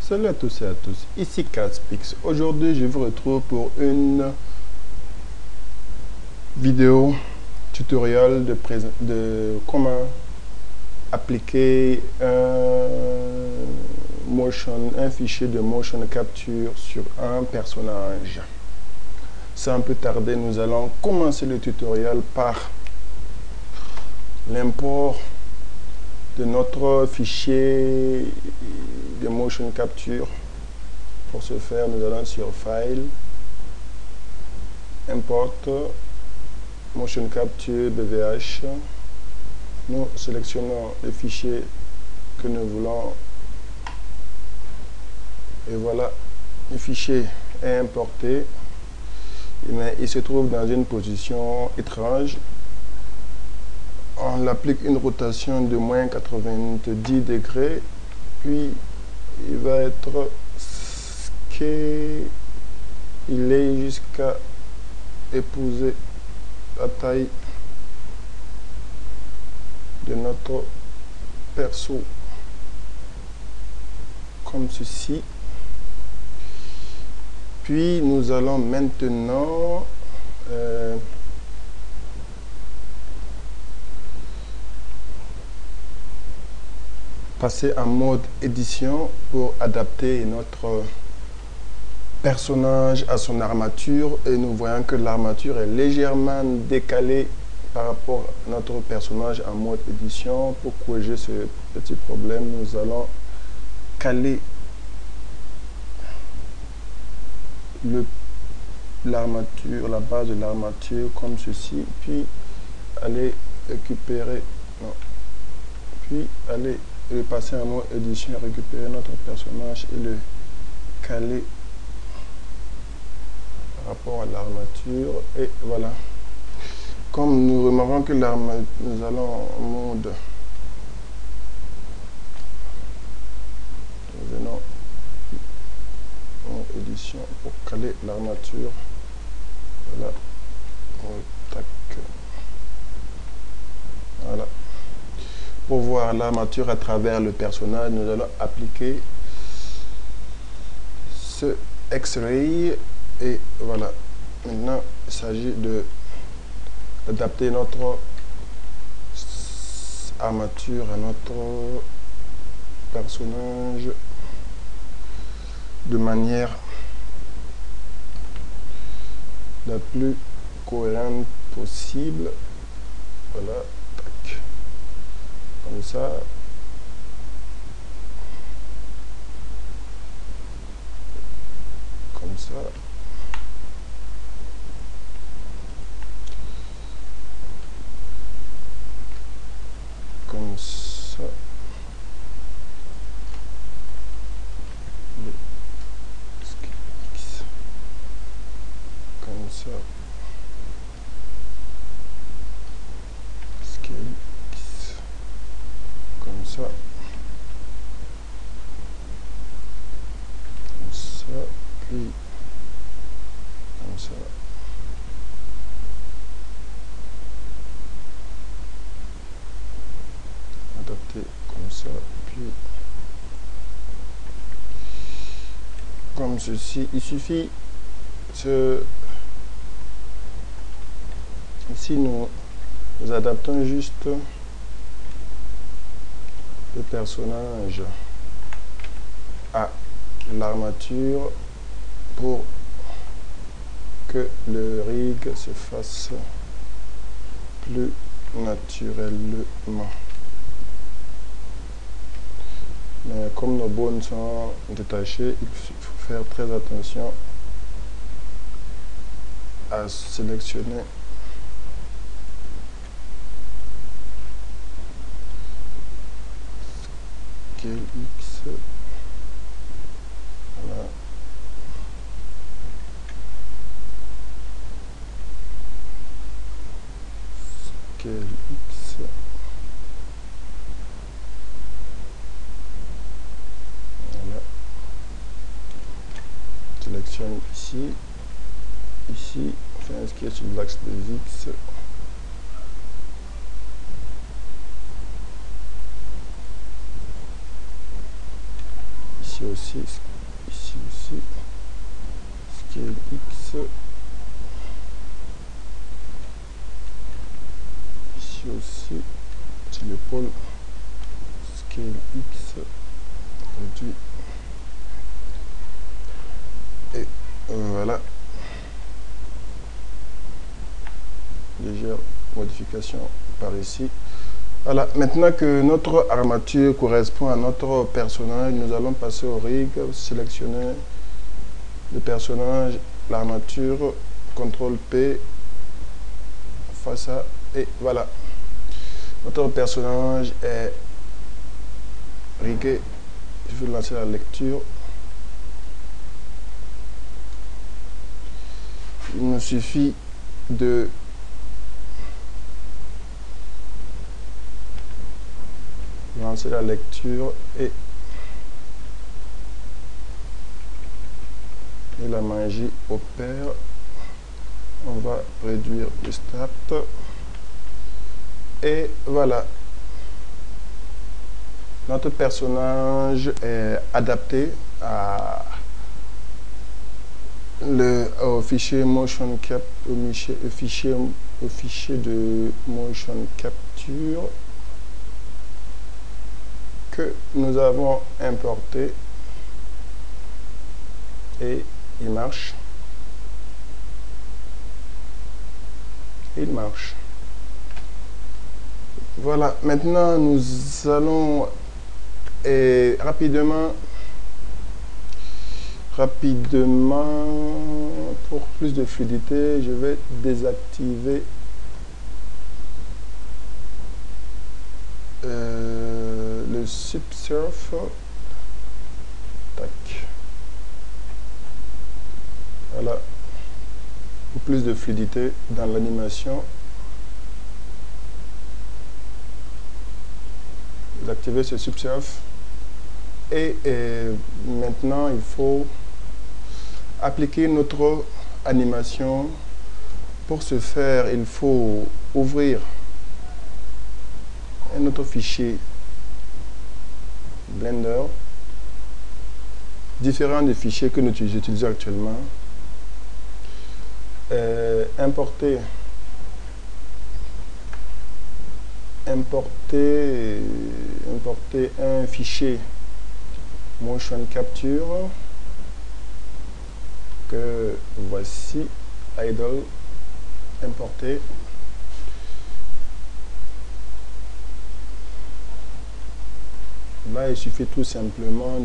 Salut à tous et à tous, ici Catspix. Aujourd'hui, je vous retrouve pour une vidéo tutoriel de comment appliquer un fichier de motion capture sur un personnage. Sans plus tarder, nous allons commencer le tutoriel par l'import de notre fichier de motion capture. Pour ce faire, nous allons sur File, Import, Motion Capture BVH. Nous sélectionnons le fichier que nous voulons et voilà, le fichier est importé, mais il se trouve dans une position étrange. On applique une rotation de moins 90 degrés, puis il va être il est jusqu'à épouser la taille de notre perso comme ceci. Puis nous allons maintenant passer en mode édition pour adapter notre personnage à son armature, et nous voyons que l'armature est légèrement décalée par rapport à notre personnage en mode édition. Pour corriger ce petit problème, nous allons caler l'armature, la base de l'armature comme ceci, puis aller récupérer, puis aller passer en mode édition, récupérer notre personnage et le caler rapport à l'armature. Et voilà, comme nous remarquons que l'armature, nous allons en mode, nous venons en édition pour caler l'armature. Voilà, tac, voilà. Pour voir l'armature à travers le personnage, nous allons appliquer ce X-ray. Et voilà, maintenant il s'agit d'adapter notre armature à notre personnage de manière la plus cohérente possible. Voilà, tac, comme ça. Comme ça. Comme ça, le X, comme ça, scale X, comme ça, puis comme ça. Adapter comme ça, puis comme ceci. Il suffit ici nous adaptons juste le personnage à l'armature pour que le rig se fasse plus naturellement. Mais comme nos bones sont détachées, il faut faire très attention à sélectionner scale X. Voilà. Scale X. Sélectionne ici, on fait un sketch sur l'axe des X. ici aussi, scale X, ici aussi, c'est le pôle, scale X, réduit, et voilà, légère modification par ici. Voilà, maintenant que notre armature correspond à notre personnage, nous allons passer au rig, sélectionner le personnage, l'armature, CTRL P, face à, et voilà. Notre personnage est rigué. Je vais lancer la lecture. Il nous suffit de lancer la lecture et la magie opère. On va réduire le start et voilà, notre personnage est adapté au fichier motion cap, au fichier de motion capture que nous avons importé, et il marche. Il marche. Voilà, maintenant nous allons rapidement, pour plus de fluidité, je vais désactiver le subsurf. Tac. Voilà, pour plus de fluidité dans l'animation. Activer ce subsurf et maintenant il faut appliquer notre animation. Pour ce faire, il faut ouvrir un autre fichier Blender différent des fichiers que nous utilisons actuellement, importer un fichier motion capture que voici, idle, importer. Là, il suffit tout simplement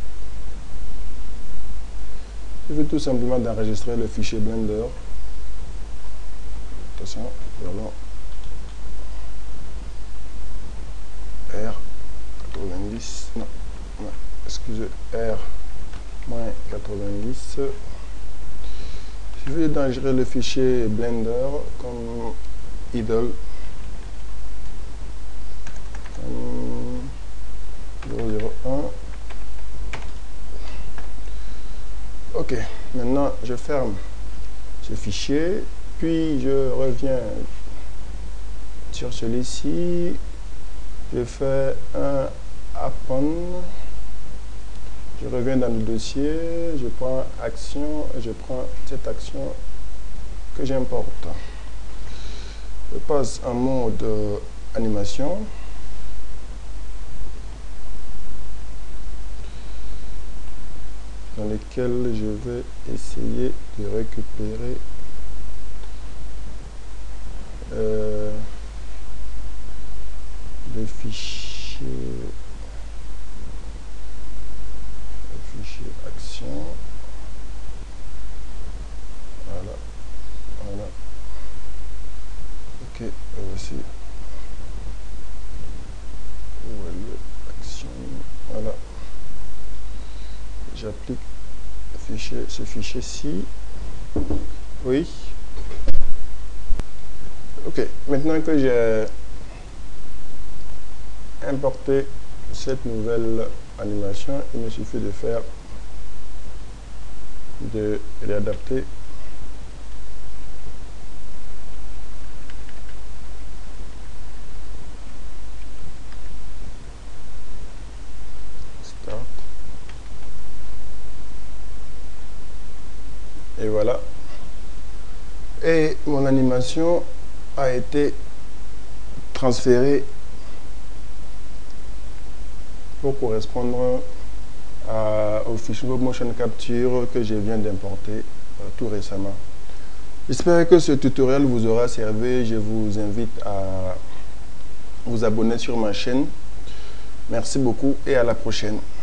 d'enregistrer le fichier Blender. Attention, voilà. R90, non, excusez, R-90. Je vais d'enregistrer le fichier Blender comme idle, comme 001. Ok, maintenant je ferme ce fichier, puis je reviens sur celui-ci. Je fais un append, je reviens dans le dossier, je prends action, je prends cette action que j'importe. Je passe en mode animation. Dans lequel je vais essayer de récupérer le fichier action. Voilà. Ok, voici. Où est l'action? Voilà. J'applique ce fichier-ci. Oui. Ok, maintenant que j'ai importé cette nouvelle animation, il me suffit de réadapter. Start. Et voilà. Et mon animation a été transférée pour correspondre au fichier Motion Capture que je viens d'importer tout récemment. J'espère que ce tutoriel vous aura servi. Je vous invite à vous abonner sur ma chaîne. Merci beaucoup et à la prochaine.